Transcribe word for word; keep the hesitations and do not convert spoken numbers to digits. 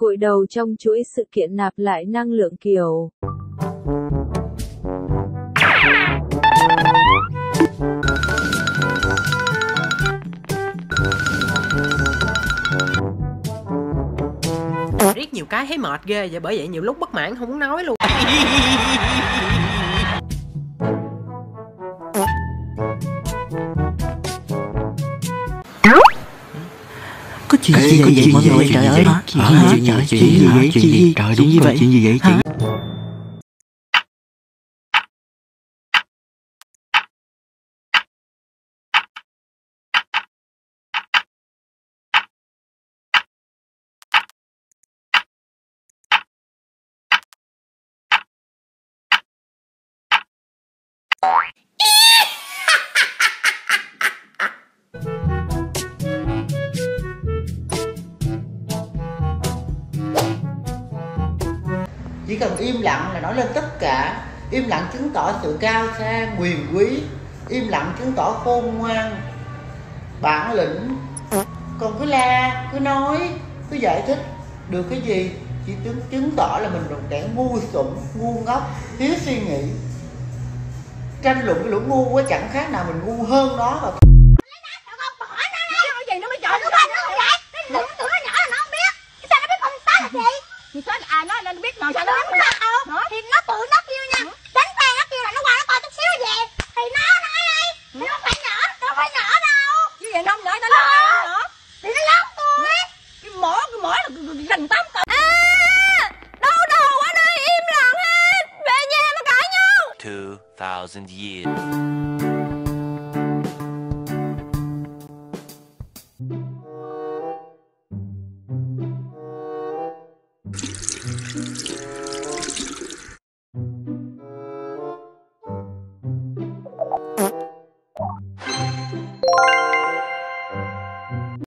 gội đầu trong chuỗi sự kiện nạp lại năng lượng kiểu. Riết nhiều cái thấy mệt ghê vậy, bởi vậy nhiều lúc bất mãn không muốn nói luôn. Có chuyện gì vậy mọi người? Trời ơi, chuyện gì vậy? Chuyện gì vậy? Chuyện gì? Trời đúng vậy. Chuyện gì vậy? Chuyện Chỉ cần im lặng là nói lên tất cả. Im lặng chứng tỏ sự cao sang, quyền quý. Im lặng chứng tỏ khôn ngoan, bản lĩnh. Còn cứ la, cứ nói, cứ giải thích được cái gì chỉ chứng, chứng tỏ là mình là một kẻ ngu xuẩn, ngu ngốc, thiếu suy nghĩ. Tranh luận cái lũ ngu quá chẳng khác nào mình ngu hơn nó. Và thì sao ai nói nên biết mà sao nó biết nó đâu thì nó tự nó kêu nha, đánh tan nó kêu là nó qua nó coi chút xíu về thì nó nói ai thì nó phải nhỏ, nó phải nhỏ đâu chứ vậy nó không nhỏ, nó lớn nữa thì nó lớn tôi cái mỏ cái mỏ là gần tám cân. À đâu đâu ở đây im lặng hết, về nhà mà cãi nhau. Two thousand years.